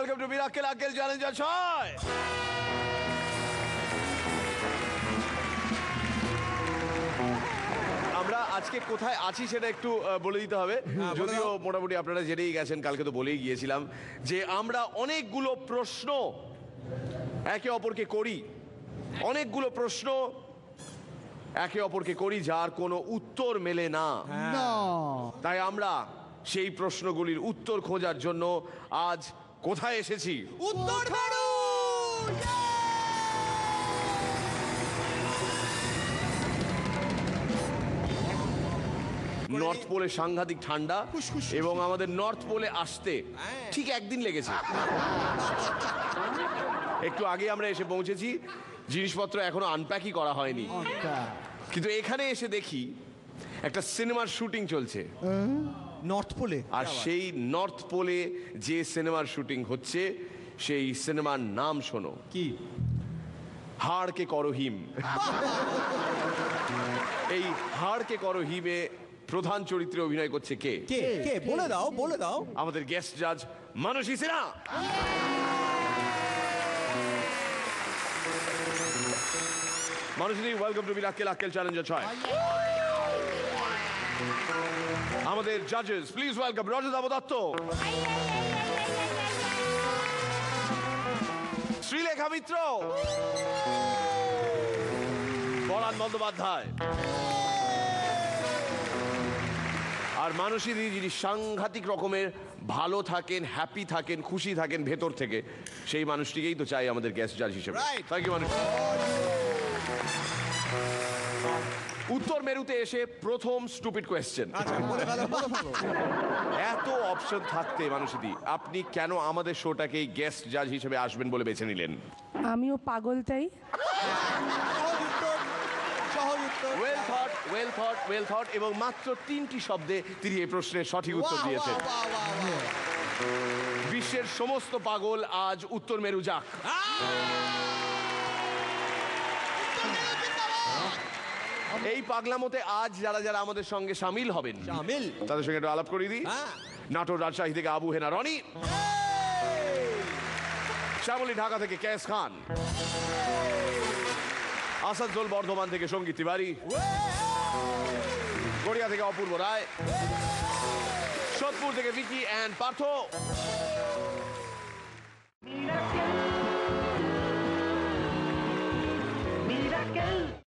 welcome to Mirakkel Akkel Challenger 6. আমরা আজকে কোথায় আছি সেটা একটু বলে দিতে হবে, যদিও মোটামুটি আপনারা জেনেই গেছেন, কালকে তো বলেই গিয়েছিলাম যে আমরা অনেকগুলো প্রশ্ন একে অপরকে করি, অনেকগুলো প্রশ্ন একে অপরকে করি যার কোনো উত্তর মেলে না। তাই আমরা সেই প্রশ্নগুলির উত্তর খোঁজার জন্য আজ কোথায় এসেছি? উত্তর নর্থ পোলে সাংঘাতিক ঠান্ডা এবং আমাদের নর্থ পোলে আসতে ঠিক একদিন লেগেছে। একটু আগে আমরা এসে পৌঁছেছি, জিনিসপত্র এখনো আনপ্যাকই করা হয়নি, কিন্তু এখানে এসে দেখি একটা সিনেমার শুটিং চলছে নর্থ পোলে। আর সেই নর্থ পোলে যে সিনেমার শুটিং হচ্ছে সেই সিনেমার নাম শোনো, কি? হাড়কে করো হিম। এই হাড়কে করো হিমে প্রধান চরিত্রে অভিনয় করছে কে? কে কে বলে দাও, বলে দাও। আমাদের গেস্ট জাজ Mansi Sinha. Mansi, welcome to Mirakkel Akkel challenger 6। আমাদের জাজেস প্লিজ ওয়েলকাম রজত দত্ত, শ্রীলেখা মিত্র, পরাণ বন্দ্যোপাধ্যায়, আর মানসী দিদি যিনি সাংঘাতিক রকমের ভালো থাকেন, হ্যাপি থাকেন, খুশি থাকেন ভেতর থেকে, সেই মানুষটিকেই তো চাই আমাদের গেস্ট জাজ হিসেবে। Thank you Mansi. উত্তর মেরুতে এসে প্রথম স্টুপিড কোয়েশ্চেন। এত অপশন থাকতে মানসীদি আপনি কেন আমাদের শোটাকে গেস্ট জাজ হিসেবে আসবেন বলে বেছে নিলেন? আমিও পাগল তাই। Well thought, well thought, well thought. এবং মাত্র 3টি শব্দে তিনি এই প্রশ্নের সঠিক উত্তর দিয়েছেন। বিশ্বের সমস্ত পাগল আজ উত্তর মেরু যাক। এই পাগলামতে আজ যারা যারা আমাদের সঙ্গে সামিল হবেন, তাদের সঙ্গে একটু আলাপ করিয়ে দিই। নাটোর রাজশাহী থেকে আবু হেনা রনি, শ্যামলী ঢাকা থেকে কেস খান, আসানসোল বর্ধমান থেকে সঙ্গীত তিওয়ারি, গড়িয়া থেকে অপূর্ব রায়, সোদপুর থেকে ভিকি অ্যান্ড পার্থ।